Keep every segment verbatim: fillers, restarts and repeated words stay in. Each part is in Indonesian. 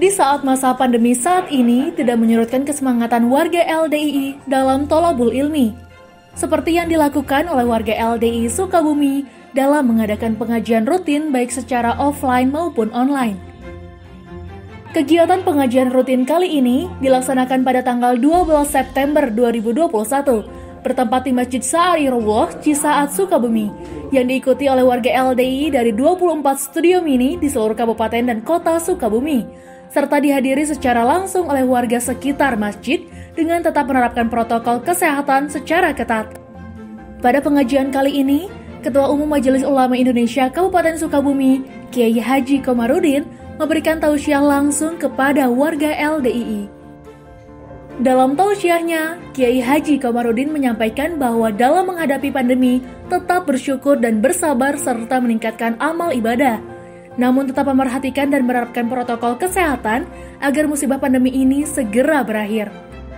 Di saat masa pandemi saat ini tidak menyurutkan kesemangatan warga L D I I dalam tolabul ilmi, seperti yang dilakukan oleh warga L D I I Sukabumi dalam mengadakan pengajian rutin baik secara offline maupun online. Kegiatan pengajian rutin kali ini dilaksanakan pada tanggal dua belas September dua ribu dua puluh satu bertempat di Masjid Sa'arirullah Cisaat Sukabumi yang diikuti oleh warga L D I I dari dua puluh empat studio mini di seluruh kabupaten dan kota Sukabumi, serta dihadiri secara langsung oleh warga sekitar masjid dengan tetap menerapkan protokol kesehatan secara ketat. Pada pengajian kali ini, Ketua Umum Majelis Ulama Indonesia Kabupaten Sukabumi, Kiai Haji Komarudin, memberikan tausiah langsung kepada warga L D I I. Dalam tausiahnya, Kiai Haji Komarudin menyampaikan bahwa dalam menghadapi pandemi, tetap bersyukur dan bersabar serta meningkatkan amal ibadah. Namun tetap memerhatikan dan menerapkan protokol kesehatan agar musibah pandemi ini segera berakhir.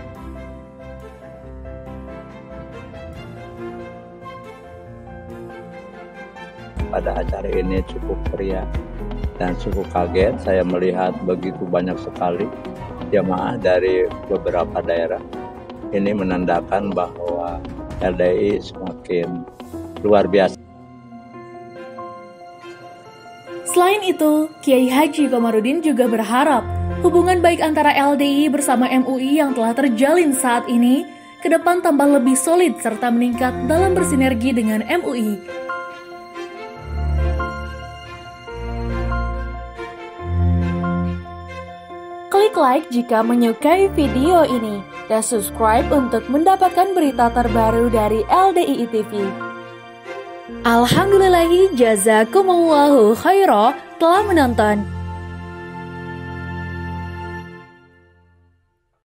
Pada acara ini cukup meriah dan cukup kaget saya melihat begitu banyak sekali jamaah dari beberapa daerah. Ini menandakan bahwa L D I I semakin luar biasa. Selain itu, Kiai Haji Komarudin juga berharap hubungan baik antara L D I I bersama M U I yang telah terjalin saat ini ke depan tambah lebih solid serta meningkat dalam bersinergi dengan M U I. Klik like jika menyukai video ini dan subscribe untuk mendapatkan berita terbaru dari L D I I T V. Alhamdulillahi jazakumullahu khairah telah menonton.